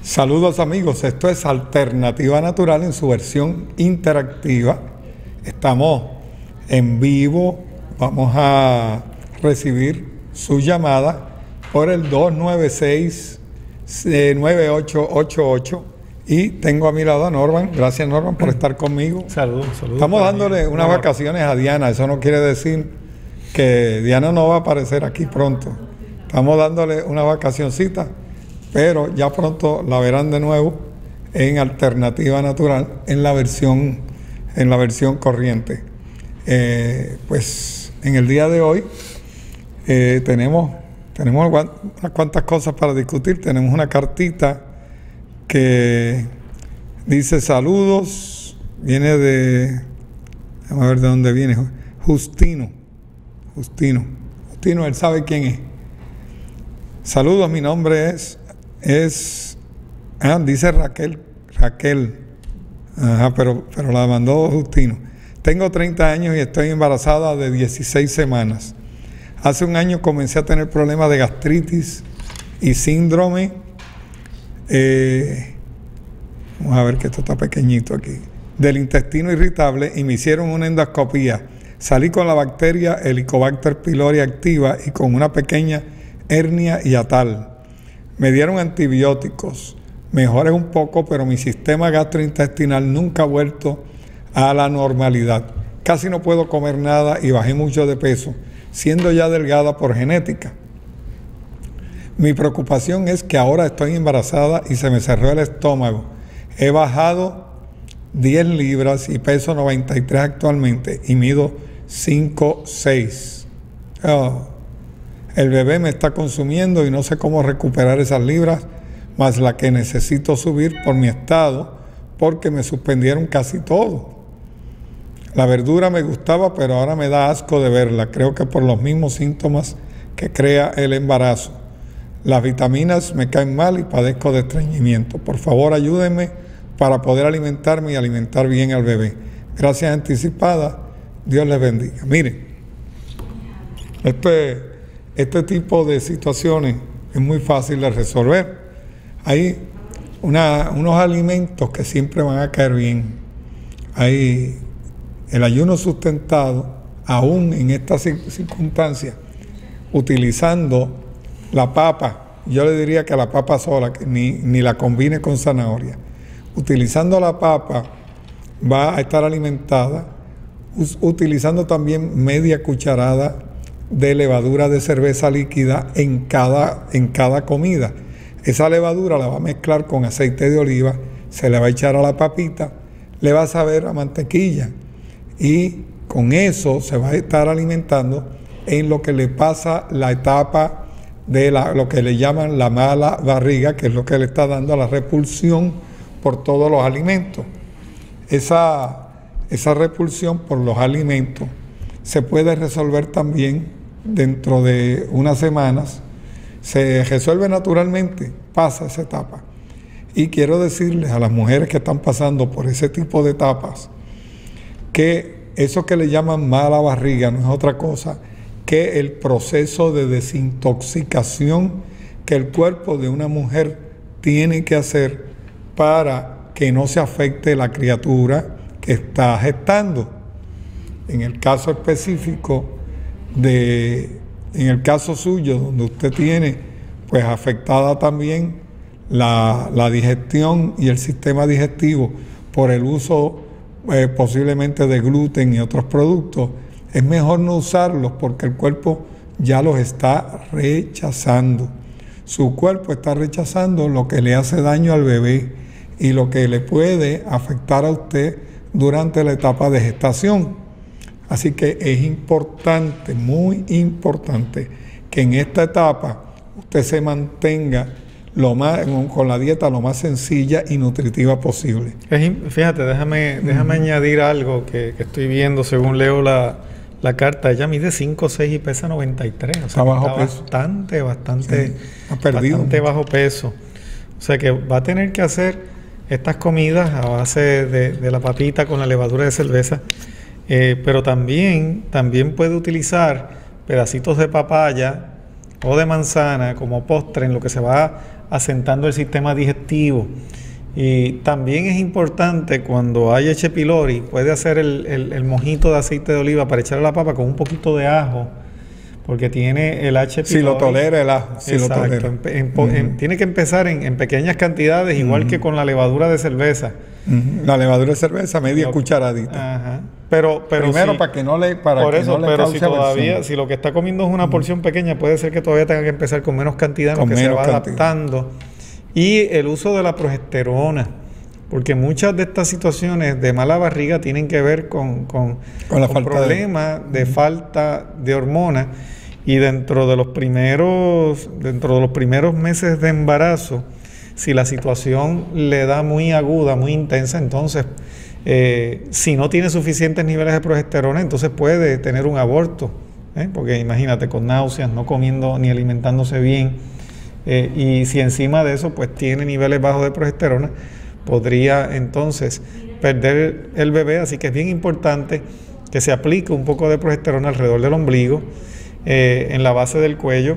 Saludos amigos, esto es Alternativa Natural en su versión interactiva. Estamos en vivo, vamos a recibir su llamada por el 296-9888 y tengo a mi lado a Norman. Gracias Norman por estar conmigo. Saludos. Estamos dándole unas vacaciones a Diana, eso no quiere decir que Diana no va a aparecer aquí pronto. Estamos dándole una vacacioncita, pero ya pronto la verán de nuevo en Alternativa Natural en la versión corriente. Pues en el día de hoy tenemos unas cuantas cosas para discutir. Tenemos una cartita que dice saludos, viene de, vamos a ver de dónde viene, Justino, él sabe quién es. Saludos, mi nombre dice Raquel, ajá, pero la mandó Justino. Tengo 30 años y estoy embarazada de 16 semanas. Hace un año comencé a tener problemas de gastritis y síndrome, vamos a ver que esto está pequeñito aquí, del intestino irritable, y me hicieron una endoscopía. Salí con la bacteria Helicobacter pylori activa y con una pequeña hernia hiatal. Me dieron antibióticos, mejoré un poco, pero mi sistema gastrointestinal nunca ha vuelto a la normalidad. Casi no puedo comer nada y bajé mucho de peso, siendo ya delgada por genética. Mi preocupación es que ahora estoy embarazada y se me cerró el estómago. He bajado 10 libras y peso 93 actualmente y mido 5'6". El bebé me está consumiendo y no sé cómo recuperar esas libras, más la que necesito subir por mi estado, porque me suspendieron casi todo. La verdura me gustaba, pero ahora me da asco de verla. Creo que por los mismos síntomas que crea el embarazo. Las vitaminas me caen mal y padezco de estreñimiento. Por favor, ayúdenme para poder alimentarme y alimentar bien al bebé. Gracias anticipadas. Dios les bendiga. Miren, este tipo de situaciones es muy fácil de resolver. Hay unos alimentos que siempre van a caer bien. Hay el ayuno sustentado, aún en estas circunstancias, utilizando la papa. Yo le diría que la papa sola, que ni la combine con zanahoria. Utilizando la papa va a estar alimentada, utilizando también media cucharada de levadura de cerveza líquida en cada comida. Esa levadura la va a mezclar con aceite de oliva, se le va a echar a la papita, le va a saber a mantequilla y con eso se va a estar alimentando en lo que le pasa la etapa de lo que le llaman la mala barriga, que es lo que le está dando a la repulsión por todos los alimentos. Esa repulsión por los alimentos se puede resolver también dentro de unas semanas. Se resuelve naturalmente, pasa esa etapa. Y quiero decirles a las mujeres que están pasando por ese tipo de etapas que eso que le llaman mala barriga no es otra cosa que el proceso de desintoxicación que el cuerpo de una mujer tiene que hacer para que no se afecte la criatura que está gestando. En el caso específico en el caso suyo, donde usted tiene pues afectada también la digestión y el sistema digestivo por el uso posiblemente de gluten y otros productos, es mejor no usarlos porque el cuerpo ya los está rechazando. Su cuerpo está rechazando lo que le hace daño al bebé y lo que le puede afectar a usted durante la etapa de gestación. Así que es importante, muy importante, que en esta etapa usted se mantenga con la dieta lo más sencilla y nutritiva posible. Fíjate, déjame añadir algo que estoy viendo según leo la carta. Ella mide 5'6" y pesa 93. O sea, está bajo peso. Bastante bajo peso. O sea que va a tener que hacer estas comidas a base de la papita con la levadura de cerveza. Pero también puede utilizar pedacitos de papaya o de manzana como postre en lo que se va asentando el sistema digestivo. Y también es importante cuando hay H. pylori, puede hacer el mojito de aceite de oliva para echarle a la papa con un poquito de ajo, porque tiene el H. pylori. Si lo tolera el ajo, si exacto, lo tolera. Tiene que empezar en pequeñas cantidades, igual que con la levadura de cerveza. La levadura de cerveza, media cucharadita. Ajá. Pero primero si, para que no le si todavía, si lo que está comiendo es una porción pequeña, puede ser que todavía tenga que empezar con menos cantidad, porque se va adaptando. Y el uso de la progesterona, porque muchas de estas situaciones de mala barriga tienen que ver con problemas de falta de hormonas, y dentro de los primeros meses de embarazo, si la situación le da muy aguda, muy intensa, entonces si no tiene suficientes niveles de progesterona, entonces puede tener un aborto, porque imagínate, con náuseas, no comiendo ni alimentándose bien, y si encima de eso pues tiene niveles bajos de progesterona, podría entonces perder el bebé. Así que es bien importante que se aplique un poco de progesterona alrededor del ombligo, en la base del cuello,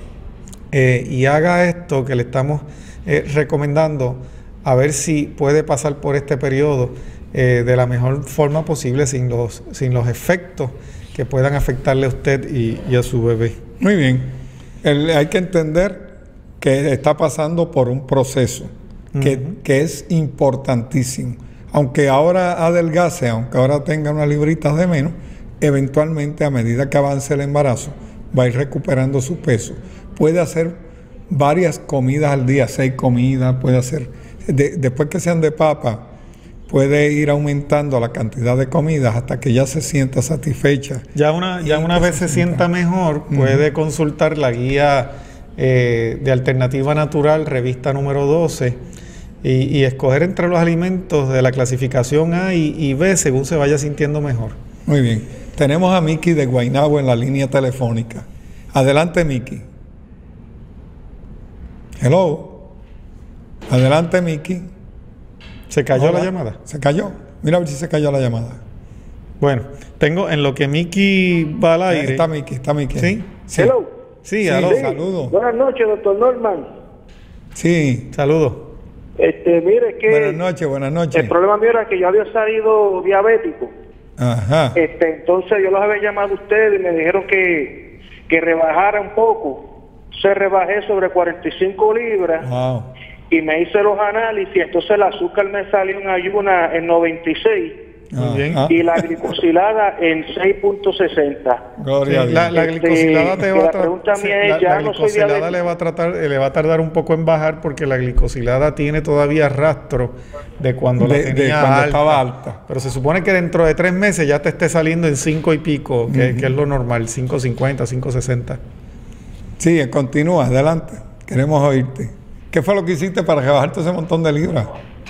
y haga esto que le estamos recomendando, a ver si puede pasar por este periodo de la mejor forma posible, sin los efectos que puedan afectarle a usted y a su bebé. Muy bien. Hay que entender que está pasando por un proceso que es importantísimo. Aunque ahora adelgace, aunque ahora tenga unas libritas de menos, eventualmente, a medida que avance el embarazo, va a ir recuperando su peso. Puede hacer varias comidas al día, 6 comidas, puede hacer, después que sean de papa, puede ir aumentando la cantidad de comidas hasta que ya se sienta satisfecha. Ya una vez se sienta mejor, puede consultar la guía de Alternativa Natural, revista número 12, y escoger entre los alimentos de la clasificación A y B según se vaya sintiendo mejor. Muy bien. Tenemos a Miki de Guaynabo en la línea telefónica. Adelante, Miki. Hello. Adelante, Miki. ¿Se cayó la llamada? Se cayó. Mira a ver si se cayó la llamada. Bueno, tengo en lo que Miki va al aire. Está Miki. ¿Sí? Sí. Hello. Sí, saludos. Buenas noches, doctor Norman. Sí. Saludos. Mire, es que... Buenas noches. El problema mío era que yo había salido diabético. Ajá. Entonces yo los había llamado a ustedes y me dijeron que rebajara un poco. Se rebajé sobre 45 libras. Wow. Y me hice los análisis, entonces el azúcar me salió en ayuna en 96. Muy bien. Y la glicosilada en 6.60. Gloria a Dios. La glicosilada te va a tratar. Le va a tardar un poco en bajar, porque la glicosilada tiene todavía rastro de cuando la tenía cuando alta. estaba alta. Pero se supone que dentro de 3 meses ya te esté saliendo en 5 y pico, que es lo normal, 5.50, 5.60. Sí, continúa, adelante. Queremos oírte. ¿Qué fue lo que hiciste para rebajarte ese montón de libras?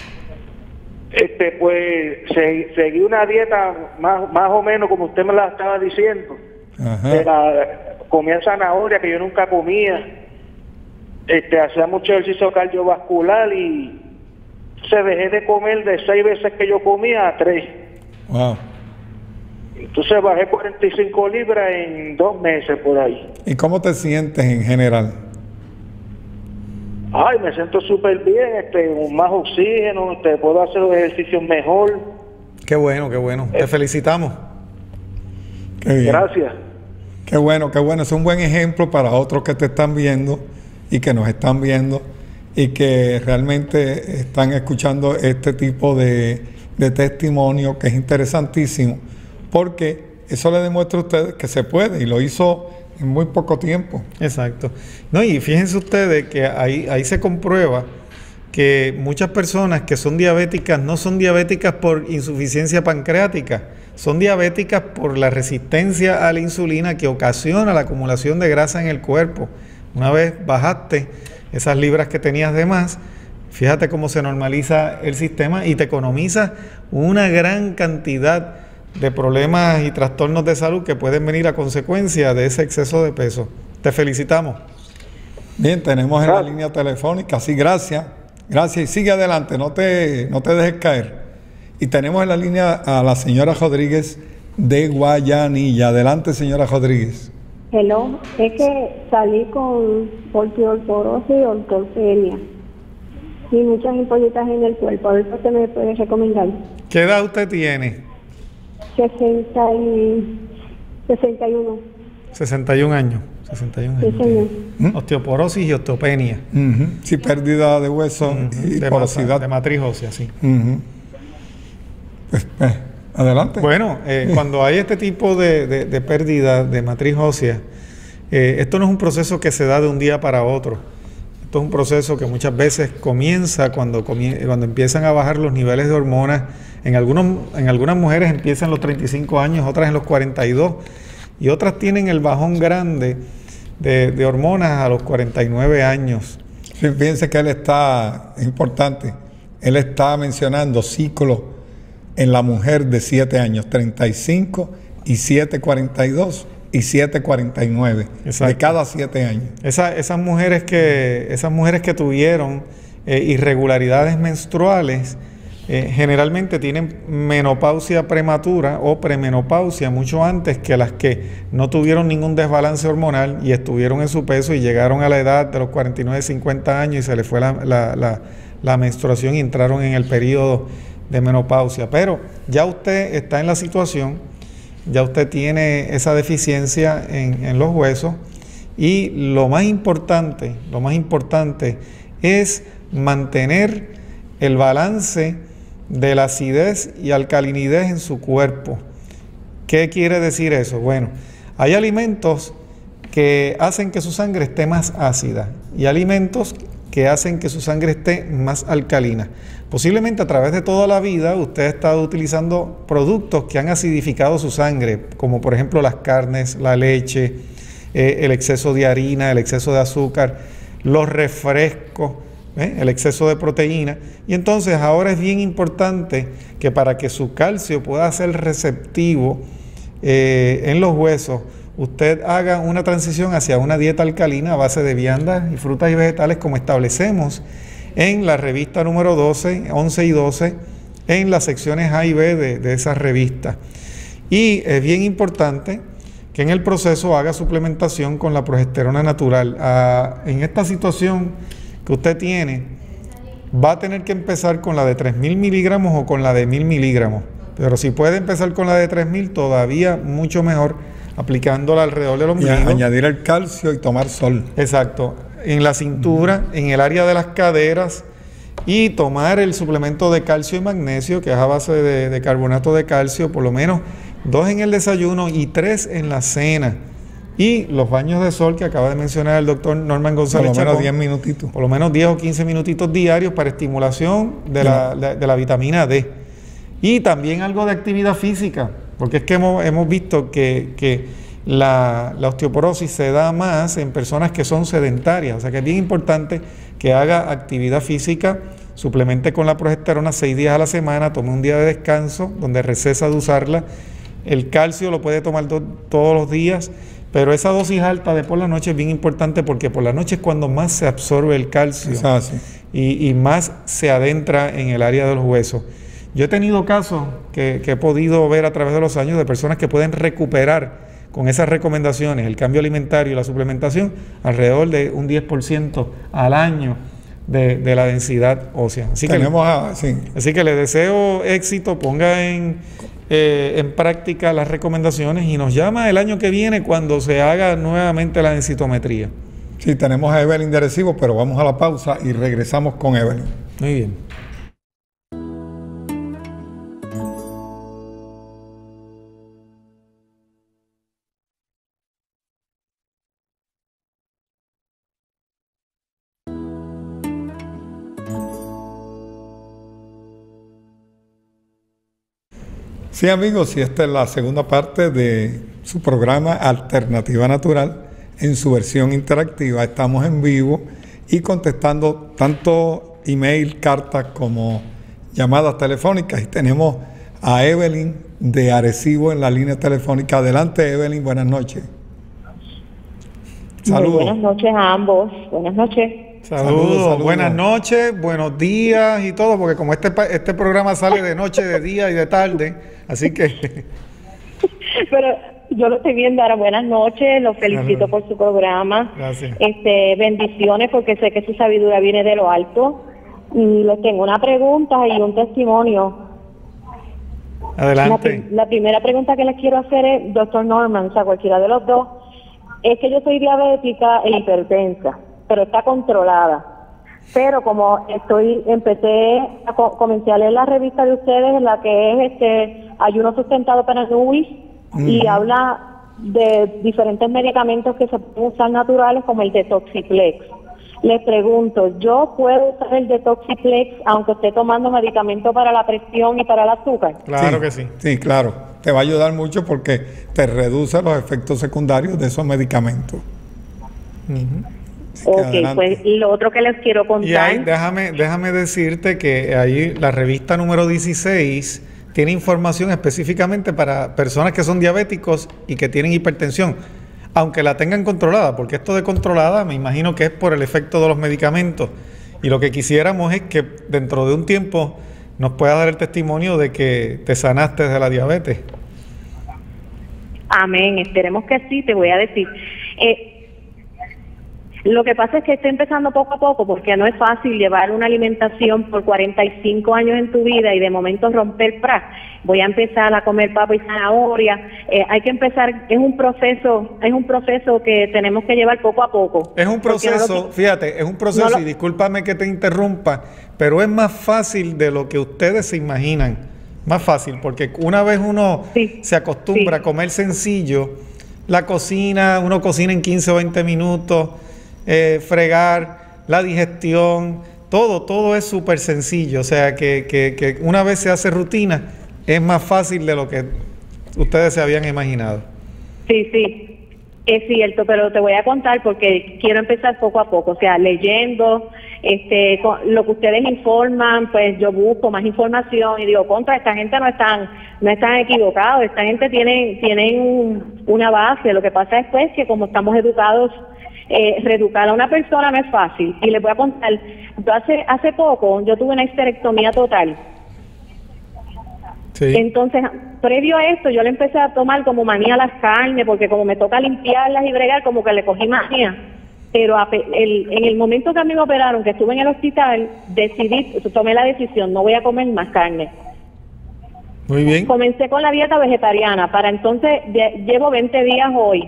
Pues seguí una dieta más o menos como usted me la estaba diciendo. Comía zanahoria, que yo nunca comía. Hacía mucho ejercicio cardiovascular y se dejé de comer de 6 veces que yo comía a 3. Wow. Entonces bajé 45 libras en 2 meses por ahí. ¿Y cómo te sientes en general? Ay, me siento súper bien, con más oxígeno, puedo hacer los ejercicios mejor. Qué bueno. Te felicitamos. Qué bien. Gracias. Qué bueno. Es un buen ejemplo para otros que te están viendo y que nos están viendo y que realmente están escuchando este tipo de testimonio, que es interesantísimo, porque eso le demuestra a ustedes que se puede, y lo hizo en muy poco tiempo. Exacto. No, y fíjense ustedes que ahí se comprueba que muchas personas que son diabéticas no son diabéticas por insuficiencia pancreática, son diabéticas por la resistencia a la insulina que ocasiona la acumulación de grasa en el cuerpo. Una vez bajaste esas libras que tenías de más, fíjate cómo se normaliza el sistema y te economiza una gran cantidad de problemas y trastornos de salud que pueden venir a consecuencia de ese exceso de peso. Te felicitamos. Bien, tenemos en la línea telefónica. Sí, gracias. Y sigue adelante, no te dejes caer. Y tenemos en la línea a la señora Rodríguez de Guayanilla. Adelante, señora Rodríguez. Hello, es que salí con osteoporosis y ortopenia y muchas ampolletas en el cuerpo. A ver si usted me puede recomendar. ¿Qué edad usted tiene? 61. 61 años. 61 años. Sí, señor. Osteoporosis y osteopenia. Sí, pérdida de hueso y porosidad. De matriz ósea, sí. Pues, adelante. Bueno, cuando hay este tipo de pérdida de matriz ósea, esto no es un proceso que se da de un día para otro. Esto es un proceso que muchas veces comienza cuando empiezan a bajar los niveles de hormonas. En algunas mujeres empiezan los 35 años, otras en los 42, y otras tienen el bajón grande de hormonas a los 49 años. Sí, fíjense que es importante, él está mencionando ciclos en la mujer de 7 años, 35 y 7,42 y 7,49, de cada 7 años. Esas mujeres que tuvieron irregularidades menstruales generalmente tienen menopausia prematura o premenopausia mucho antes que las que no tuvieron ningún desbalance hormonal y estuvieron en su peso y llegaron a la edad de los 49, 50 años y se les fue la menstruación y entraron en el periodo de menopausia. Pero ya usted está en la situación, ya usted tiene esa deficiencia en los huesos, y lo más importante es mantener el balance de la acidez y alcalinidez en su cuerpo. ¿Qué quiere decir eso? Bueno, hay alimentos que hacen que su sangre esté más ácida y alimentos que hacen que su sangre esté más alcalina. Posiblemente a través de toda la vida usted ha estado utilizando productos que han acidificado su sangre, como por ejemplo las carnes, la leche, el exceso de harina, el exceso de azúcar, los refrescos, el exceso de proteína. Y entonces ahora es bien importante que para que su calcio pueda ser receptivo en los huesos, usted haga una transición hacia una dieta alcalina a base de viandas y frutas y vegetales, como establecemos en la revista número 12, 11 y 12, en las secciones A y B de esa revista. Y es bien importante que en el proceso haga suplementación con la progesterona natural. En esta situación que usted tiene, va a tener que empezar con la de 3.000 miligramos o con la de 1.000 miligramos. Pero si puede empezar con la de 3.000, todavía mucho mejor, aplicándola alrededor del ombligo. Y añadir el calcio y tomar sol. Exacto. En la cintura, en el área de las caderas, y tomar el suplemento de calcio y magnesio, que es a base de carbonato de calcio, por lo menos 2 en el desayuno y 3 en la cena. Y los baños de sol que acaba de mencionar el doctor Norman González Chacón. Por lo menos 10 minutitos. Por lo menos 10 o 15 minutitos diarios para estimulación de la vitamina D. Y también algo de actividad física, porque es que hemos visto que la osteoporosis se da más en personas que son sedentarias. O sea que es bien importante que haga actividad física, suplemente con la progesterona 6 días a la semana, tome un día de descanso donde recesa de usarla. El calcio lo puede tomar todos los días, pero esa dosis alta de por la noche es bien importante, porque por la noche es cuando más se absorbe el calcio y más se adentra en el área de los huesos. Yo he tenido casos que he podido ver a través de los años de personas que pueden recuperar con esas recomendaciones, el cambio alimentario y la suplementación, alrededor de un 10% al año de la densidad ósea. Así que le deseo éxito, ponga en práctica las recomendaciones y nos llama el año que viene cuando se haga nuevamente la densitometría. Sí, tenemos a Evelyn de Arecibo, pero vamos a la pausa y regresamos con Evelyn. Muy bien. Sí, amigos, y esta es la segunda parte de su programa Alternativa Natural en su versión interactiva. Estamos en vivo y contestando tanto email, cartas como llamadas telefónicas. Y tenemos a Evelyn de Arecibo en la línea telefónica. Adelante, Evelyn, buenas noches. Saludos. Buenas noches a ambos. Buenas noches. Saludos, buenas noches, buenos días y todo, porque como este programa sale de noche, de día y de tarde, así que... Pero yo lo estoy viendo ahora. Buenas noches, los felicito por su programa. Gracias. Bendiciones, porque sé que su sabiduría viene de lo alto. Y les tengo una pregunta y un testimonio. Adelante. La primera pregunta que les quiero hacer es, doctor Norman, o sea, cualquiera de los dos, es que yo soy diabética e hipertensa, pero está controlada. Pero como comencé a leer la revista de ustedes, en la que es ayuno sustentado para Nubis, y habla de diferentes medicamentos que se pueden usar naturales, como el Detoxiplex. Les pregunto, ¿yo puedo usar el Detoxiplex aunque esté tomando medicamento para la presión y para el azúcar? Claro que sí. Sí, claro. Te va a ayudar mucho porque te reduce los efectos secundarios de esos medicamentos. Ok, pues lo otro que les quiero contar... Y ahí, déjame decirte que ahí la revista número 16 tiene información específicamente para personas que son diabéticos y que tienen hipertensión, aunque la tengan controlada, porque esto de controlada me imagino que es por el efecto de los medicamentos. Y lo que quisiéramos es que dentro de un tiempo nos pueda dar el testimonio de que te sanaste de la diabetes. Amén, esperemos que sí, te voy a decir. Lo que pasa es que estoy empezando poco a poco, porque no es fácil llevar una alimentación por 45 años en tu vida y de momento romper voy a empezar a comer papa y zanahoria. Hay que empezar, es un proceso que tenemos que llevar poco a poco. Es un proceso, fíjate, es un proceso, y discúlpame que te interrumpa, pero es más fácil de lo que ustedes se imaginan. Más fácil, porque una vez uno se acostumbra a comer sencillo, uno cocina en 15 o 20 minutos, fregar, la digestión, todo es súper sencillo. O sea que una vez se hace rutina, es más fácil de lo que ustedes se habían imaginado. Sí, es cierto, pero te voy a contar porque quiero empezar poco a poco, o sea, leyendo, lo que ustedes informan, pues yo busco más información y digo, esta gente no están equivocados, esta gente tienen una base. Lo que pasa es pues que como estamos educados, reeducar a una persona no es fácil. Y les voy a contar, yo hace poco yo tuve una histerectomía total. Sí. Entonces, previo a esto, yo le empecé a tomar como manía las carnes, porque como me toca limpiarlas y bregar, como que le cogí manía. Pero en el momento que a mí me operaron, que estuve en el hospital, tomé la decisión, no voy a comer más carne. Muy bien. Comencé con la dieta vegetariana, para entonces, llevo 20 días hoy.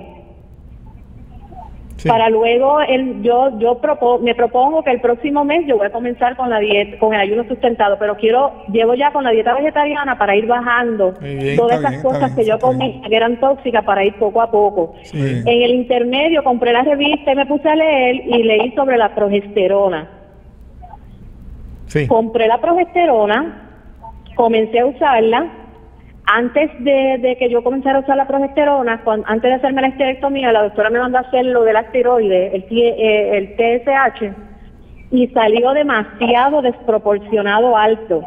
Sí. Para luego, me propongo que el próximo mes yo voy a comenzar con la dieta, con el ayuno sustentado, pero llevo ya con la dieta vegetariana para ir bajando todas esas cosas que yo comí que eran tóxicas, para ir poco a poco. Sí. En el intermedio compré la revista y me puse a leer y leí sobre la progesterona. Sí. Compré la progesterona, comencé a usarla. Antes de que yo comenzara a usar la progesterona, antes de hacerme la histerectomía, la doctora me mandó a hacer lo de la tiroides, el TSH, y salió demasiado desproporcionado alto.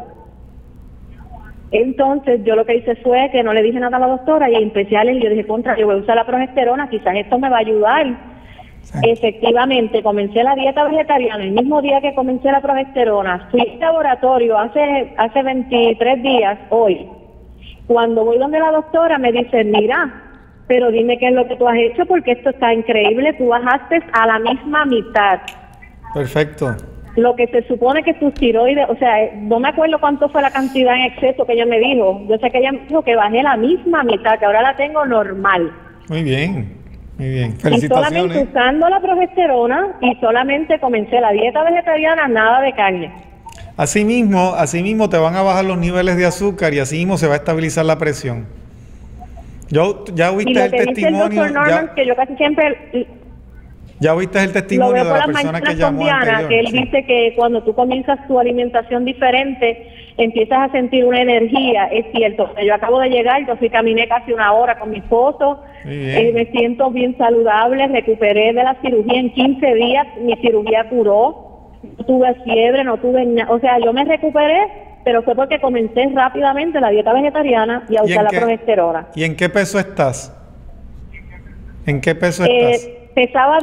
Entonces yo lo que hice fue que no le dije nada a la doctora y empecé a leer. Yo dije, yo voy a usar la progesterona, quizás esto me va a ayudar. Sí. Efectivamente, comencé la dieta vegetariana el mismo día que comencé la progesterona. Fui al laboratorio hace 23 días, hoy. Cuando voy donde la doctora me dice, mira, pero dime qué es lo que tú has hecho, porque esto está increíble, tú bajaste a la misma mitad. Perfecto. Lo que se supone que tus tiroides, o sea, no me acuerdo cuánto fue la cantidad en exceso que ella me dijo. Yo sé que ella me dijo que bajé la misma mitad, que ahora la tengo normal. Muy bien, muy bien. Y solamente usando la progesterona y solamente comencé la dieta vegetariana, nada de carne. Asimismo te van a bajar los niveles de azúcar y asimismo se va a estabilizar la presión. Ya oíste el testimonio. El Norman, que yo casi siempre... Ya oíste el testimonio de la persona que llamó anterior. Que él dice que cuando tú comienzas tu alimentación diferente, empiezas a sentir una energía. Es cierto, yo acabo de llegar, caminé casi una hora con mi esposo, me siento bien saludable, recuperé de la cirugía en 15 días, mi cirugía curó. No tuve fiebre, no tuve nada, o sea, yo me recuperé, pero fue porque comencé rápidamente la dieta vegetariana y a usar la progesterona. ¿Y en qué peso estás? ¿En qué peso estás? Pesaba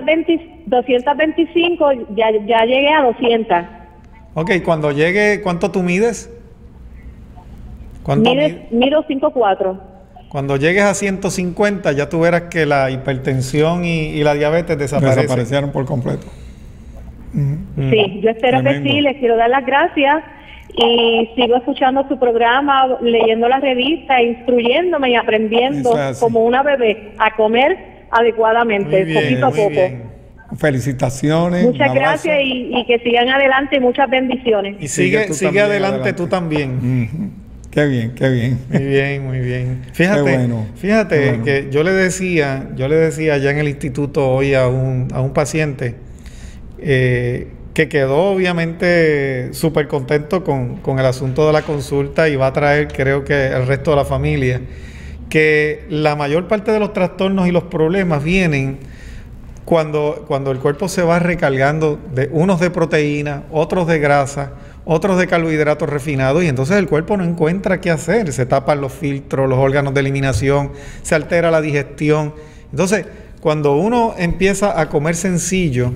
225, ya llegué a 200. Ok, cuando llegue, ¿cuánto tú mides? Mido 5'4". Cuando llegues a 150 ya tú verás que la hipertensión y la diabetes desaparecieron por completo. Sí, yo espero que sí, les quiero dar las gracias y sigo escuchando su programa, leyendo la revista, instruyéndome y aprendiendo como una bebé a comer adecuadamente, poquito a poco. Bien. Felicitaciones. Muchas gracias y que sigan adelante y muchas bendiciones. Y sigue adelante tú también. Qué bien, qué bien. Muy bien, muy bien. Fíjate que yo le decía ya en el instituto hoy a un paciente que quedó obviamente súper contento con el asunto de la consulta y va a traer, creo que el resto de la familia, que la mayor parte de los trastornos y los problemas vienen cuando el cuerpo se va recargando unos de proteína, otros de grasa, otros de carbohidratos refinados, y entonces el cuerpo no encuentra qué hacer, se tapan los filtros, los órganos de eliminación, se altera la digestión. Entonces, cuando uno empieza a comer sencillo,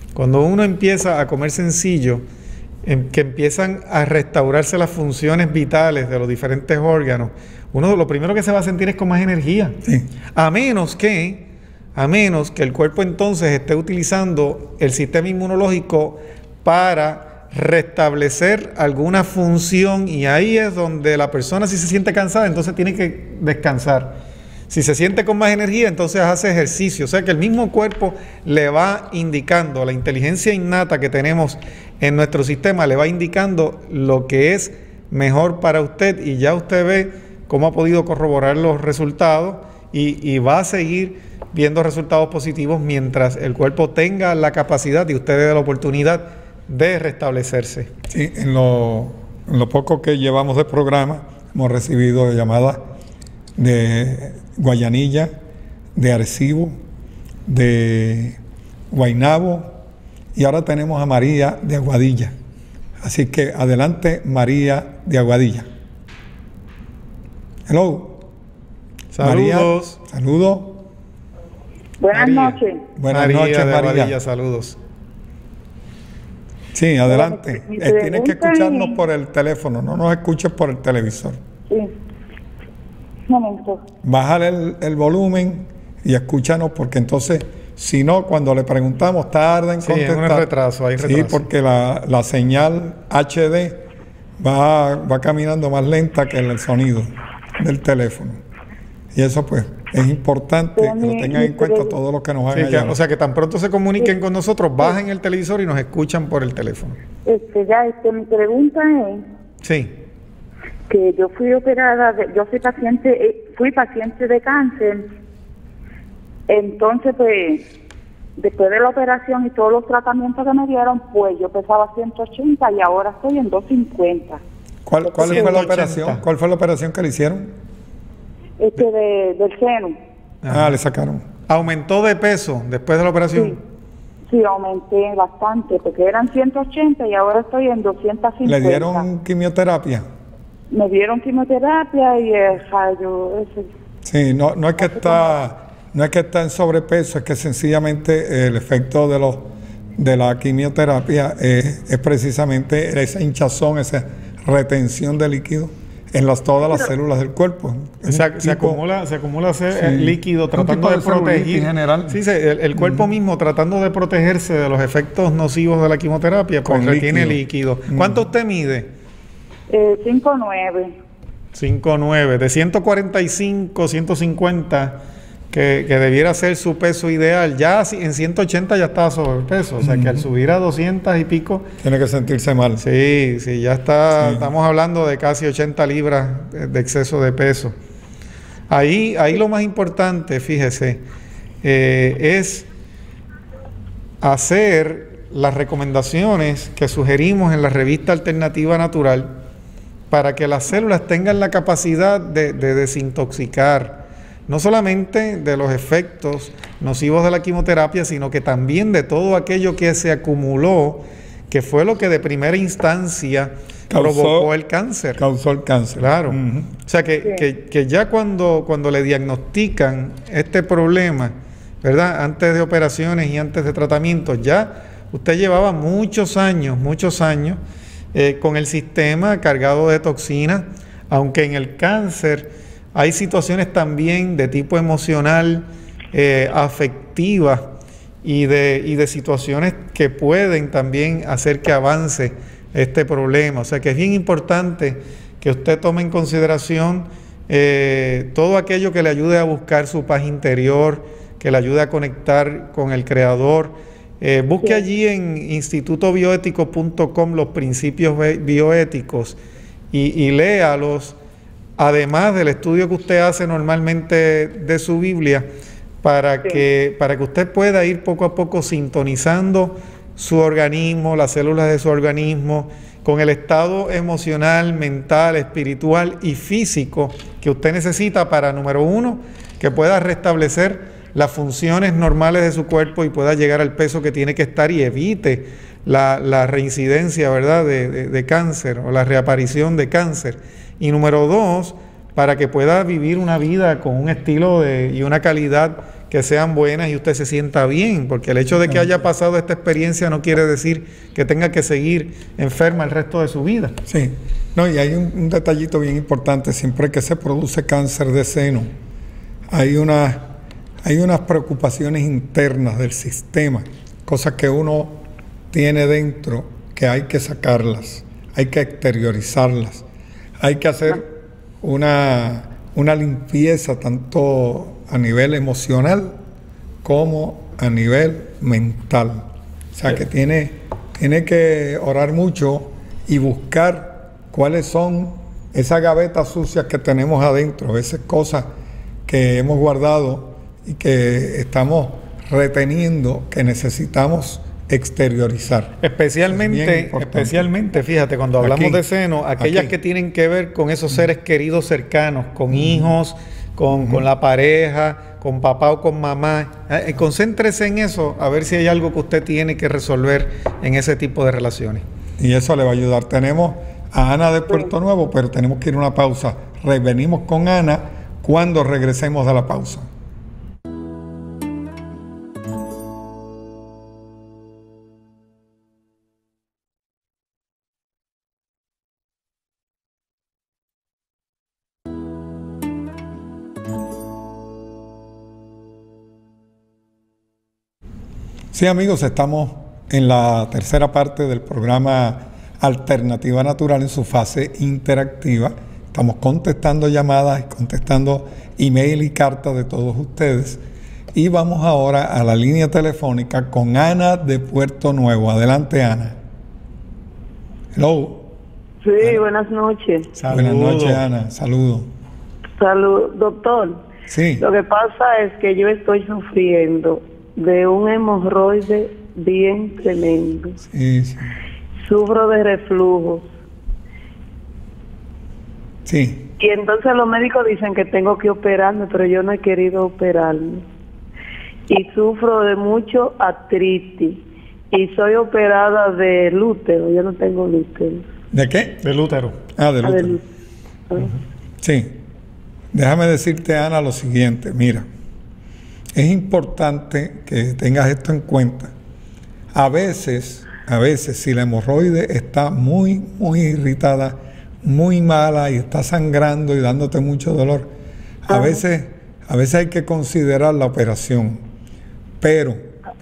que empiezan a restaurarse las funciones vitales de los diferentes órganos, uno lo primero que se va a sentir es con más energía. Sí. A menos que el cuerpo entonces esté utilizando el sistema inmunológico para restablecer alguna función, y ahí es donde la persona, si se siente cansada, entonces tiene que descansar. Si se siente con más energía, entonces hace ejercicio. O sea que el mismo cuerpo le va indicando, la inteligencia innata que tenemos en nuestro sistema le va indicando lo que es mejor para usted, y ya usted ve cómo ha podido corroborar los resultados y va a seguir viendo resultados positivos mientras el cuerpo tenga la capacidad y usted dé la oportunidad de restablecerse. Sí, en lo poco que llevamos de programa hemos recibido llamadas de Guayanilla, de Arecibo, de Guaynabo, y ahora tenemos a María de Aguadilla. Así que adelante, María de Aguadilla. Hello. Saludos. María, saludos. Buenas noches. Buenas noches, María. Aguadilla, saludos. Sí, adelante. Tienes que escucharnos por el teléfono, no nos escuches por el televisor. Sí. Un momento. Bájale el volumen y escúchanos, porque entonces, si no, cuando le preguntamos, tarda en contestar. Sí, hay retraso. Sí, porque la señal HD va caminando más lenta que el sonido del teléfono. Y eso, pues, es importante que lo tengan en cuenta todos los que nos hagan llamar. O sea, que tan pronto se comuniquen con nosotros, bajen el televisor y nos escuchan por el teléfono. Mi pregunta es... Sí. Que yo fui operada, fui paciente de cáncer. Entonces, pues, después de la operación y todos los tratamientos que me dieron, pues yo pesaba 180 y ahora estoy en 250. ¿Cuál fue la operación? ¿Cuál fue la operación que le hicieron? Del seno. Le sacaron. ¿Aumentó de peso después de la operación? Sí, aumenté bastante, porque eran 180 y ahora estoy en 250. ¿Le dieron quimioterapia? Me dieron quimioterapia y el rayo ese. Sí, no es que está en sobrepeso, es que sencillamente el efecto de la quimioterapia es precisamente esa hinchazón, esa retención de líquido en todas las células del cuerpo. Se acumula líquido tratando de proteger. En general. Sí, el cuerpo mismo tratando de protegerse de los efectos nocivos de la quimioterapia, pues retiene líquido. ¿Cuánto usted mide? 5'9". 5'9". De 145, 150, que debiera ser su peso ideal. Ya en 180 ya estaba sobrepeso. O sea que al subir a 200 y pico... Tiene que sentirse mal. Sí, ya está. Sí. Estamos hablando de casi 80 libras de exceso de peso. Ahí lo más importante, fíjese, es hacer las recomendaciones que sugerimos en la revista Alternativa Natural para que las células tengan la capacidad de desintoxicar, no solamente de los efectos nocivos de la quimioterapia, sino que también de todo aquello que se acumuló, que fue lo que de primera instancia provocó el cáncer. Causó el cáncer. Claro. O sea que ya cuando le diagnostican este problema, ¿verdad? Antes de operaciones y antes de tratamientos, ya usted llevaba muchos años con el sistema cargado de toxinas, aunque en el cáncer hay situaciones también de tipo emocional, afectiva y de situaciones que pueden también hacer que avance este problema. O sea que es bien importante que usted tome en consideración todo aquello que le ayude a buscar su paz interior, que le ayude a conectar con el Creador. Busque allí en institutobioético.com los principios bioéticos y léalos, además del estudio que usted hace normalmente de su Biblia, para que usted pueda ir poco a poco sintonizando su organismo, las células de su organismo, con el estado emocional, mental, espiritual y físico que usted necesita para, número uno, que pueda restablecer las funciones normales de su cuerpo y pueda llegar al peso que tiene que estar y evite la reincidencia, ¿verdad?, de cáncer o la reaparición de cáncer. Y número dos, para que pueda vivir una vida con un estilo y una calidad que sean buenas y usted se sienta bien, porque el hecho de que haya pasado esta experiencia no quiere decir que tenga que seguir enferma el resto de su vida. Sí, no, y hay un detallito bien importante: siempre que se produce cáncer de seno, hay unas preocupaciones internas del sistema, cosas que uno tiene dentro que hay que sacarlas, hay que exteriorizarlas, hay que hacer una limpieza tanto a nivel emocional como a nivel mental. O sea que tiene que orar mucho y buscar cuáles son esas gavetas sucias que tenemos adentro, esas cosas que hemos guardado y que estamos reteniendo, que necesitamos exteriorizar. Especialmente, fíjate, cuando hablamos de seno, aquellas que tienen que ver con esos seres queridos cercanos, con hijos, con la pareja, con papá o con mamá. Concéntrese en eso, a ver si hay algo que usted tiene que resolver en ese tipo de relaciones. Y eso le va a ayudar. Tenemos a Ana de Puerto Nuevo, pero tenemos que ir a una pausa. Revenimos con Ana cuando regresemos de la pausa. Sí, amigos, estamos en la tercera parte del programa Alternativa Natural en su fase interactiva. Estamos contestando llamadas y contestando email y cartas de todos ustedes. Y vamos ahora a la línea telefónica con Ana de Puerto Nuevo. Adelante, Ana. Hello. Sí, Ana. Buenas noches. Buenas noches, Ana. Saludos. Salud, doctor. Sí. Lo que pasa es que yo estoy sufriendo de un hemorroide bien tremendo. Sí, sí. Sufro de reflujo. Sí. Y entonces los médicos dicen que tengo que operarme, pero yo no he querido operarme. Y sufro de mucho artritis. Y soy operada de útero. Yo no tengo útero. ¿De qué? Del útero. Del útero. Sí. Déjame decirte, Ana, lo siguiente. Mira, es importante que tengas esto en cuenta. A veces, si la hemorroide está muy irritada, muy mala y está sangrando y dándote mucho dolor, a veces hay que considerar la operación. Pero,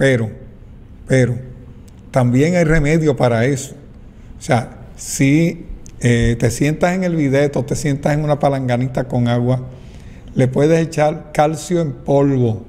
también hay remedio para eso. O sea, si te sientas en el bidet o te sientas en una palanganita con agua, le puedes echar calcio en polvo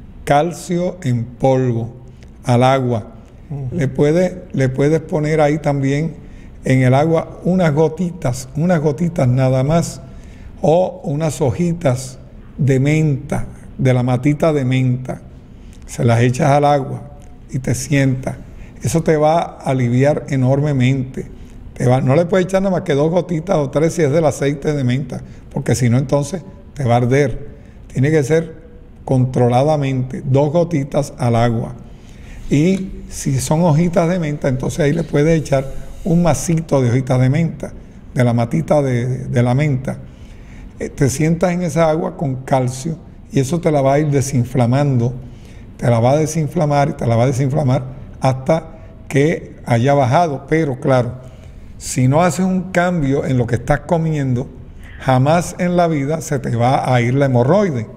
al agua. Le puedes poner ahí también en el agua unas gotitas nada más, o unas hojitas de menta, de la matita de menta. Se las echas al agua y te sientas. Eso te va a aliviar enormemente. No le puedes echar nada más que 2 gotitas o 3 si es del aceite de menta, porque si no entonces te va a arder. Tiene que ser controladamente, 2 gotitas al agua. Y si son hojitas de menta, entonces ahí le puedes echar un masito de hojitas de menta, de la matita de la menta. Te sientas en esa agua con calcio y eso te la va a ir desinflamando, te la va a desinflamar y te la va a desinflamar hasta que haya bajado. Pero claro, si no haces un cambio en lo que estás comiendo, jamás en la vida se te va a ir la hemorroide.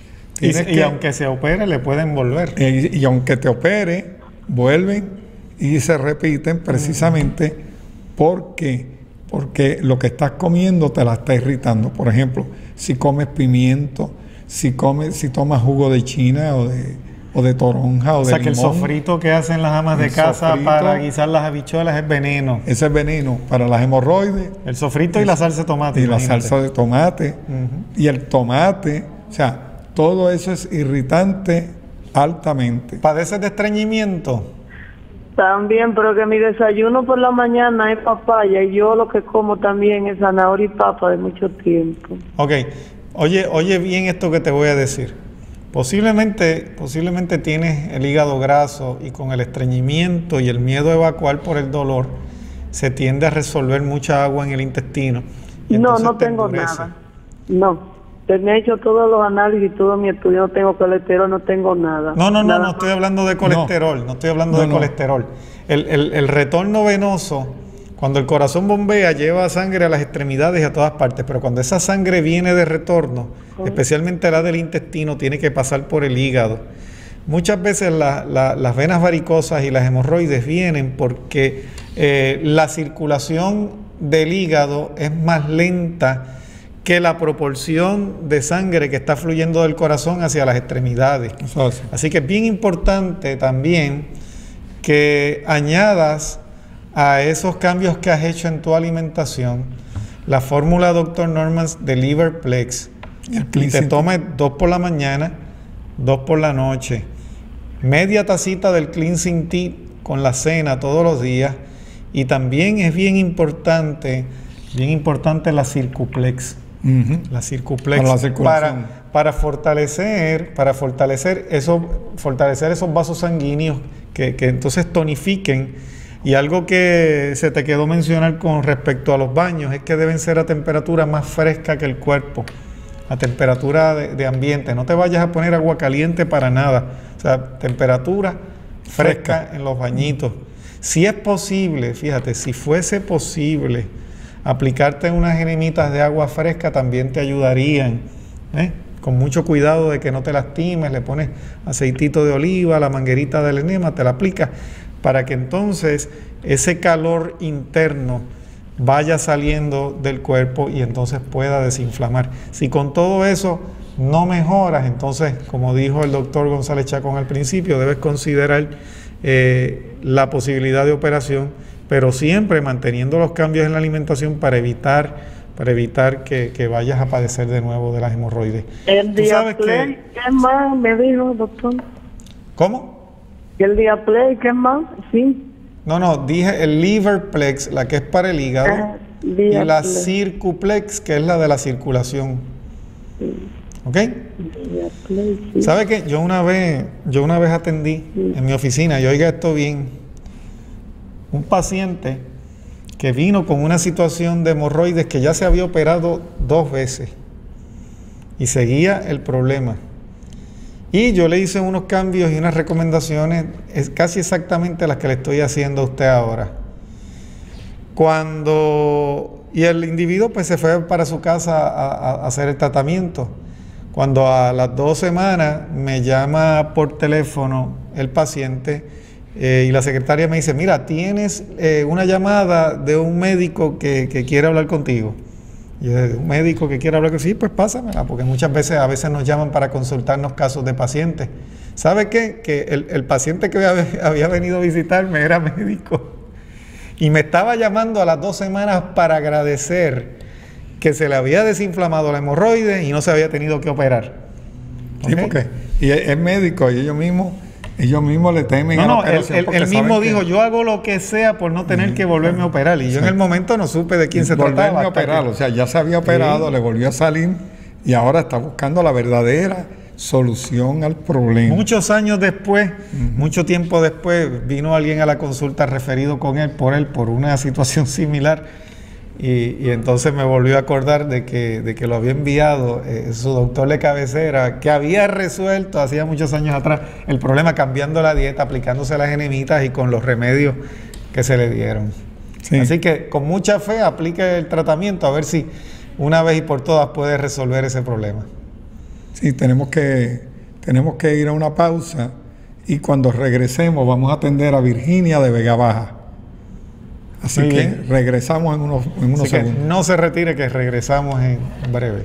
Y aunque se opere, le pueden volver. Y aunque te opere, vuelven y se repiten precisamente porque lo que estás comiendo te la está irritando. Por ejemplo, si comes pimiento, si tomas jugo de china o de toronja o de limón. O sea que el sofrito que hacen las amas de casa para guisar las habichuelas es veneno. Ese es veneno para las hemorroides. El sofrito y la salsa de tomate. Y imagínate. La salsa de tomate. Y el tomate. O sea, todo eso es irritante altamente. ¿Padeces de estreñimiento? También, pero que mi desayuno por la mañana es papaya y yo lo que como también es zanahoria y papa de mucho tiempo. Ok. Oye bien esto que te voy a decir. Posiblemente tienes el hígado graso y con el estreñimiento y el miedo a evacuar por el dolor se tiende a resolver mucha agua en el intestino. No tengo nada. No. Me he hecho todos los análisis, todo mi estudio, no tengo colesterol, no tengo nada. No estoy hablando de colesterol, no estoy hablando de colesterol. El retorno venoso, cuando el corazón bombea, lleva sangre a las extremidades y a todas partes, pero cuando esa sangre viene de retorno, especialmente la del intestino, tiene que pasar por el hígado. Muchas veces las venas varicosas y las hemorroides vienen porque la circulación del hígado es más lenta que la proporción de sangre que está fluyendo del corazón hacia las extremidades. Así que es bien importante también que añadas a esos cambios que has hecho en tu alimentación la fórmula Dr. Normans de Liverplex y te tomes 2 por la mañana, 2 por la noche, media tacita del Cleansing Tea con la cena todos los días, y también es bien importante la Circuplex. La Circuplex para fortalecer esos vasos sanguíneos que entonces tonifiquen. Y algo que se te quedó mencionar con respecto a los baños es que deben ser a temperatura más fresca que el cuerpo, a temperatura de ambiente. No te vayas a poner agua caliente para nada, o sea, temperatura fresca en los bañitos. Si es posible, fíjate, si fuese posible aplicarte unas enemitas de agua fresca también te ayudarían, con mucho cuidado de que no te lastimes. Le pones aceitito de oliva, la manguerita del enema, te la aplicas para que entonces ese calor interno vaya saliendo del cuerpo y entonces pueda desinflamar. Si con todo eso no mejoras, entonces, como dijo el doctor González Chacón al principio, debes considerar la posibilidad de operación, pero siempre manteniendo los cambios en la alimentación para evitar que vayas a padecer de nuevo de las hemorroides. El Diaplay, ¿qué más me dijo, doctor? ¿Cómo? ¿El Diaplay, qué más? Sí. No, dije el Liverplex, la que es para el hígado, y la Circuplex, que es la de la circulación. Sí. ¿Ok? Diaplay, sí. ¿Sabe qué? Yo una vez atendí en mi oficina, y oiga esto bien, un paciente que vino con una situación de hemorroides que ya se había operado 2 veces y seguía el problema. Y yo le hice unos cambios y unas recomendaciones casi exactamente las que le estoy haciendo a usted ahora. Y el individuo pues se fue para su casa a hacer el tratamiento. Cuando a las 2 semanas me llama por teléfono el paciente, y la secretaria me dice, mira, tienes una llamada de un médico que quiere hablar contigo. Y yo, ¿un médico que quiere hablar contigo? Sí, pues pásamela, porque muchas veces nos llaman para consultarnos casos de pacientes. ¿Sabe qué? Que el paciente que había venido a visitarme era médico y me estaba llamando a las 2 semanas para agradecer que se le había desinflamado la hemorroide y no se había tenido que operar. ¿Okay? Sí, porque y es médico y ellos mismos le temen a la operación. Él mismo dijo, yo hago lo que sea por no tener que volverme a operar. Y yo en el momento no supe de quién se trataba. Volverme a operar, o sea, ya se había operado, le volvió a salir y ahora está buscando la verdadera solución al problema. Muchos años después, mucho tiempo después, vino alguien a la consulta referido por una situación similar. Y entonces me volvió a acordar de que lo había enviado su doctor de cabecera, que había resuelto hacía muchos años atrás el problema cambiando la dieta, aplicándose las enemitas y con los remedios que se le dieron. Sí. Así que con mucha fe aplique el tratamiento a ver si una vez y por todas puede resolver ese problema. Sí, tenemos que ir a una pausa y cuando regresemos vamos a atender a Virginia de Vega Baja. Así que regresamos en unos segundos. No se retire, que regresamos en breve.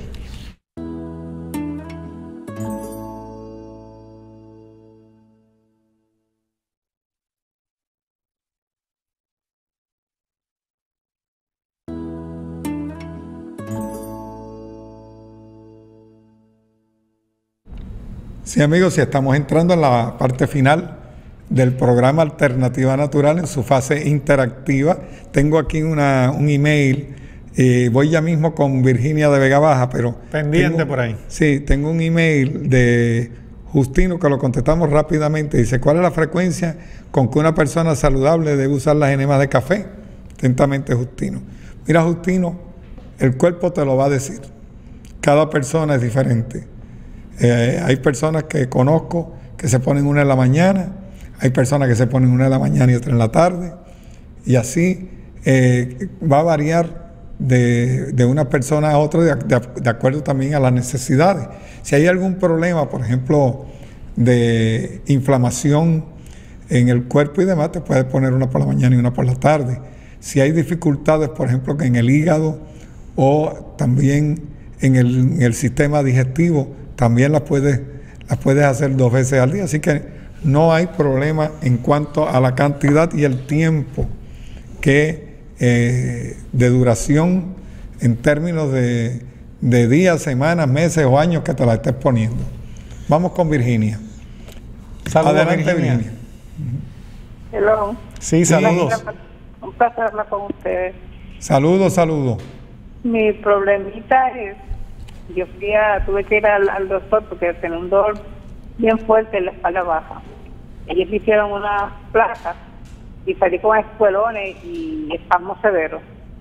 Sí, amigos, si estamos entrando en la parte final del programa Alternativa Natural en su fase interactiva. Tengo aquí un email, voy ya mismo con Virginia de Vega Baja, pero... Pendiente por ahí. Sí, tengo un email de Justino que lo contestamos rápidamente. Dice, ¿cuál es la frecuencia con que una persona saludable debe usar las enemas de café? Atentamente, Justino. Mira, Justino, el cuerpo te lo va a decir. Cada persona es diferente. Hay personas que conozco que se ponen una en la mañana, hay personas que se ponen una en la mañana y otra en la tarde, y así va a variar de una persona a otra de acuerdo también a las necesidades. Si hay algún problema, por ejemplo, de inflamación en el cuerpo y demás, te puedes poner una por la mañana y una por la tarde. Si hay dificultades, por ejemplo, que en el hígado o también en el sistema digestivo, también las puedes hacer 2 veces al día. Así que no hay problema en cuanto a la cantidad y el tiempo que de duración en términos de días, semanas, meses o años que te la estés poniendo. Vamos con Virginia. Saludos, adelante, Virginia. Hello. Sí, saludos. Un placer hablar con ustedes. Saludos. Mi problemita es, tuve que ir al doctor porque tenía un dolor bien fuerte en la espalda baja. Ellos me hicieron unas placas y salí con espuelones y espasmos severos.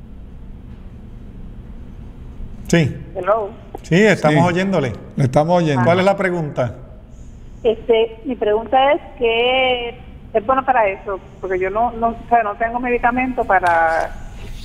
Sí. Hello. Sí, estamos oyéndole. Le estamos oyendo. ¿Cuál es la pregunta? Mi pregunta es ¿qué es bueno para eso? Porque yo no tengo medicamento para...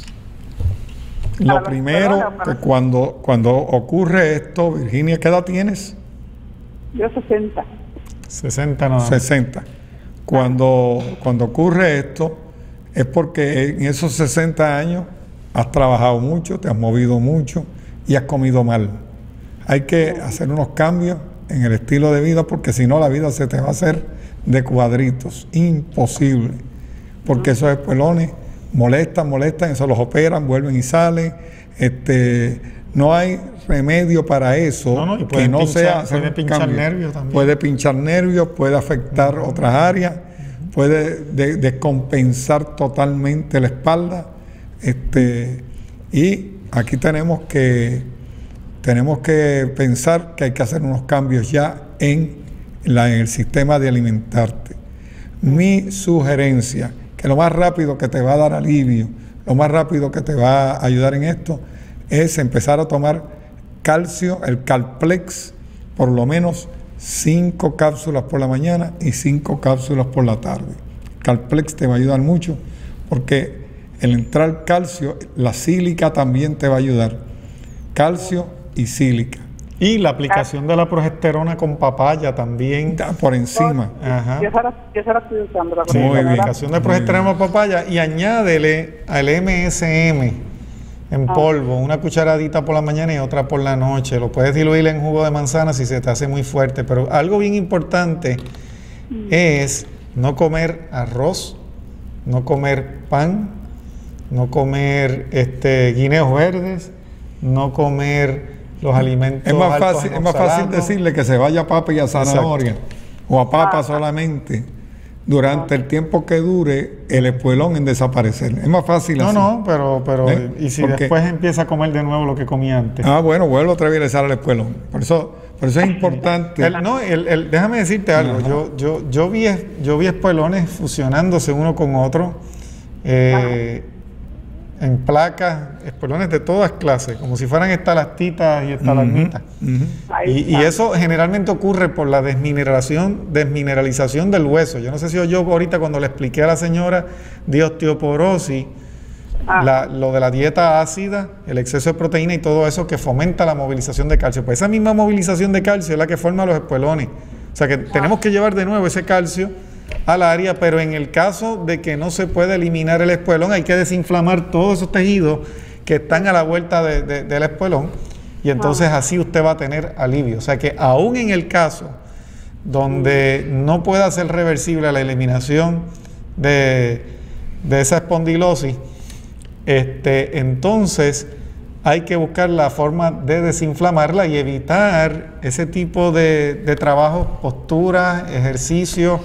Lo primero, que cuando ocurre esto, Virginia, ¿qué edad tienes? Yo 60. 60 no. 60. Cuando ocurre esto, es porque en esos 60 años has trabajado mucho, te has movido mucho y has comido mal. Hay que hacer unos cambios en el estilo de vida, porque si no la vida se te va a hacer de cuadritos, imposible, porque esos espuelones molestan, eso los operan, vuelven y salen. No hay remedio para eso, que no sea puede pinchar nervios también. Puede pinchar nervios, puede afectar otras áreas, puede descompensar totalmente la espalda. Y aquí tenemos que pensar que hay que hacer unos cambios ya en el sistema de alimentarte. Mi sugerencia, que lo más rápido que te va a dar alivio, lo más rápido que te va a ayudar en esto, es empezar a tomar calcio, el Calplex, por lo menos 5 cápsulas por la mañana y 5 cápsulas por la tarde. Calplex te va a ayudar mucho, porque el entrar calcio, la sílica también te va a ayudar. Calcio y sílica. Y la aplicación de la progesterona con papaya también. Por encima. Ajá. Yo se la estoy usando. La aplicación de progesterona con papaya, y añádele al MSM en polvo, una cucharadita por la mañana y otra por la noche. Lo puedes diluir en jugo de manzana si se te hace muy fuerte. Pero algo bien importante es no comer arroz, no comer pan, no comer guineos verdes, no comer los alimentos. Es más fácil decirle que se vaya a papa y a zanahoria. Exacto. O a papa solamente, durante el tiempo que dure el espuelón en desaparecer. Es más fácil así. Pero ¿y si después empieza a comer de nuevo lo que comía antes? Bueno, vuelvo otra vez a regresar al espuelón. Por eso es importante. Déjame decirte algo. Yo vi espuelones fusionándose uno con otro. En placas, espuelones de todas clases, como si fueran estalactitas y estalagmitas. Y eso generalmente ocurre por la desmineralización del hueso. Yo no sé si oyó ahorita cuando le expliqué a la señora de osteoporosis, lo de la dieta ácida, el exceso de proteína y todo eso que fomenta la movilización de calcio. Pues esa misma movilización de calcio es la que forma los espuelones. O sea que tenemos que llevar de nuevo ese calcio al área, pero en el caso de que no se pueda eliminar el espuelón, hay que desinflamar todos esos tejidos que están a la vuelta del espuelón, y entonces así usted va a tener alivio. O sea que aún en el caso donde no pueda ser reversible la eliminación de esa espondilosis, entonces hay que buscar la forma de desinflamarla y evitar ese tipo de trabajo, posturas, ejercicios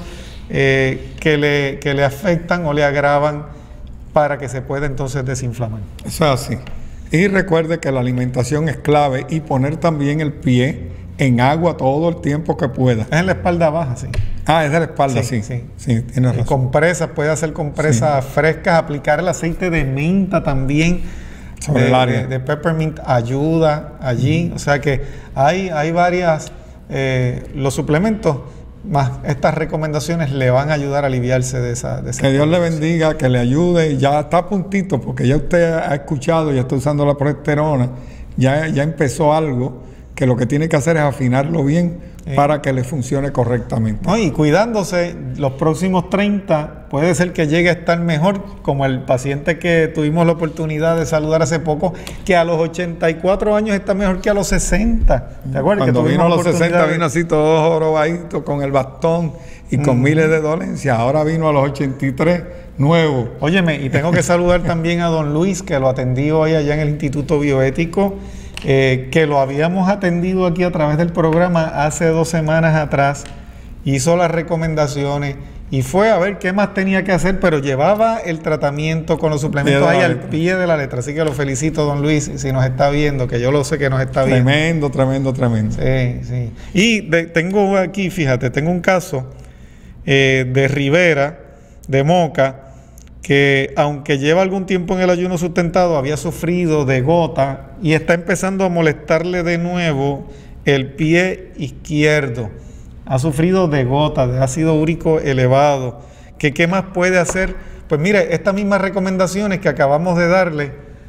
que le afectan o le agravan para que se pueda entonces desinflamar. Eso es así. Y recuerde que la alimentación es clave, y poner también el pie en agua todo el tiempo que pueda. Es en la espalda baja, sí. Ah, es de la espalda, sí. Tiene razón. Compresas, puede hacer compresas frescas, aplicar el aceite de menta también. Sobre el área. De peppermint ayuda allí. O sea que hay varias, los suplementos más estas recomendaciones le van a ayudar a aliviarse de esa que Dios le bendiga, que le ayude. Ya está a puntito, porque ya usted ha escuchado, ya está usando la progesterona, ya empezó algo que lo que tiene que hacer es afinarlo bien para que le funcione correctamente. No, y cuidándose, los próximos 30 puede ser que llegue a estar mejor, como el paciente que tuvimos la oportunidad de saludar hace poco, que a los 84 años está mejor que a los 60. ¿Te acuerdas? Cuando vino a los 60 vino así todo jorobadito, con el bastón y con miles de dolencias. Ahora vino a los 83 nuevo. Óyeme, y tengo que saludar también a don Luis, que lo atendí hoy allá en el Instituto Bioético, que lo habíamos atendido aquí a través del programa hace 2 semanas atrás, hizo las recomendaciones y fue a ver qué más tenía que hacer, pero llevaba el tratamiento con los suplementos ahí al pie de la letra. Así que lo felicito, don Luis, si nos está viendo, que yo lo sé que nos está viendo. Tremendo. Sí. Y tengo aquí, fíjate, tengo un caso de Rivera, de Moca, que aunque lleva algún tiempo en el ayuno sustentado, había sufrido de gota y está empezando a molestarle de nuevo el pie izquierdo. Ha sufrido de gota, de ácido úrico elevado. ¿Qué más puede hacer? Pues mire, estas mismas recomendaciones que acabamos de darle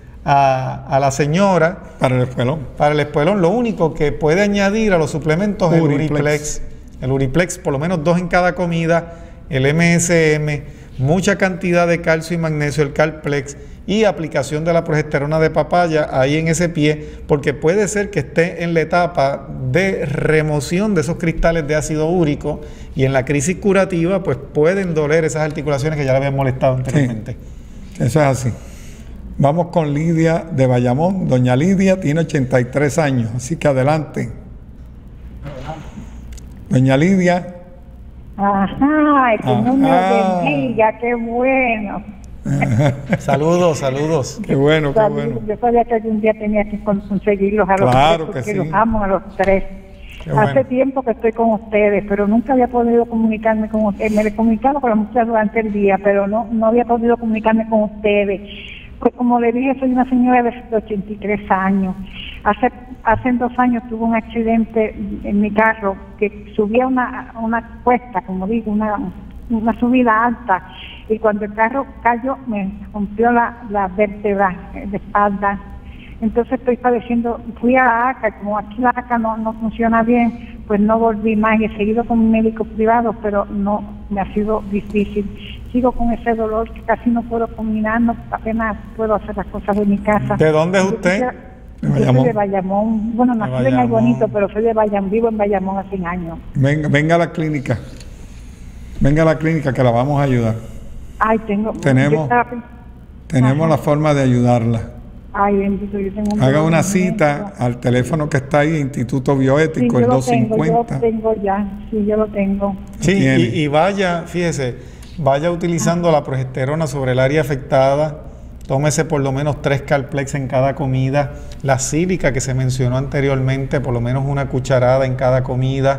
a la señora para el espuelón. Para el espuelón, lo único que puede añadir a los suplementos es el Uriplex. El Uriplex, por lo menos 2 en cada comida, el MSM, mucha cantidad de calcio y magnesio, el Calplex, y aplicación de la progesterona de papaya ahí en ese pie, porque puede ser que esté en la etapa de remoción de esos cristales de ácido úrico, y en la crisis curativa pues pueden doler esas articulaciones que ya le habían molestado anteriormente. Sí, eso es así. Vamos con Lidia de Bayamón. Doña Lidia tiene 83 años, así que adelante. Doña Lidia. Ajá, que no me bendiga, qué bueno. Saludos. Qué bueno. Yo sabía que algún día tenía que conseguirlos a los tres, porque los amo a los tres. Hace tiempo que estoy con ustedes, pero nunca había podido comunicarme con ustedes. Me he comunicado con las muchachas durante el día, pero no había podido comunicarme con ustedes. Pues como le dije, soy una señora de 83 años. Hace 2 años tuve un accidente en mi carro que subía una cuesta, como digo, una subida alta, y cuando el carro cayó me rompió la vértebra de espalda. Entonces estoy padeciendo, fui a la ACA, como aquí la ACA no funciona bien, pues no volví más y he seguido con médicos privados, pero no, me ha sido difícil. Sigo con ese dolor que casi no puedo caminar, apenas puedo hacer las cosas de mi casa. ¿De dónde es usted? Yo soy de Bayamón. Bueno, nací en Aybonito, pero soy de Bayamón, vivo en Bayamón hace años. Venga a la clínica. Venga a la clínica que la vamos a ayudar. Ay, tenemos la forma de ayudarla. Ay, bendito, yo tengo Haga una cita al teléfono que está ahí, Instituto Bioético, el 250. Yo lo tengo. Sí, y vaya, fíjese, vaya utilizando la progesterona sobre el área afectada. Tómese por lo menos 3 Calplex en cada comida. La sílica que se mencionó anteriormente, por lo menos una cucharada en cada comida.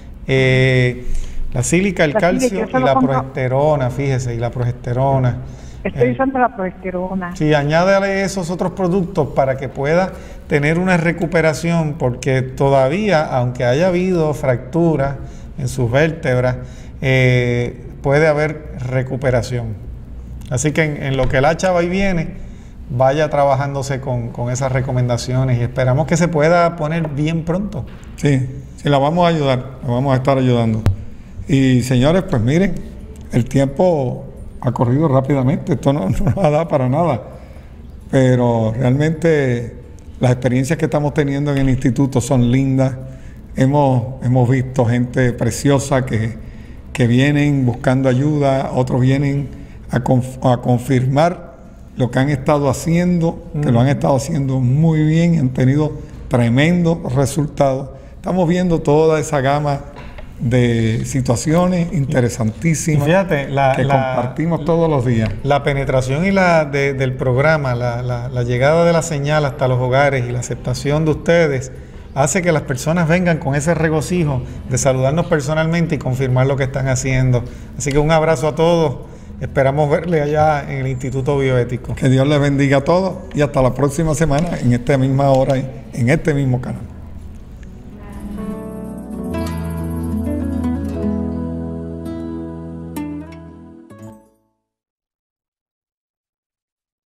La sílica, el calcio y la progesterona, fíjese, y la progesterona. Estoy usando la progesterona. Sí, añádale esos otros productos para que pueda tener una recuperación, porque todavía, aunque haya habido fracturas en sus vértebras, puede haber recuperación. Así que en lo que el hacha va y viene, vaya trabajándose con esas recomendaciones y esperamos que se pueda poner bien pronto. Sí, la vamos a ayudar, la vamos a estar ayudando. Y señores, pues miren, el tiempo ha corrido rápidamente, esto no nos da para nada, pero realmente las experiencias que estamos teniendo en el instituto son lindas. Hemos visto gente preciosa que vienen buscando ayuda, otros vienen a confirmar lo que han estado haciendo, que lo han estado haciendo muy bien, han tenido tremendos resultados. Estamos viendo toda esa gama de situaciones interesantísimas, y fíjate, que compartimos todos los días. La penetración del programa, la llegada de la señal hasta los hogares y la aceptación de ustedes hace que las personas vengan con ese regocijo de saludarnos personalmente y confirmar lo que están haciendo. Así que un abrazo a todos. Esperamos verle allá en el Instituto Bioético. Que Dios les bendiga a todos y hasta la próxima semana en esta misma hora, en este mismo canal.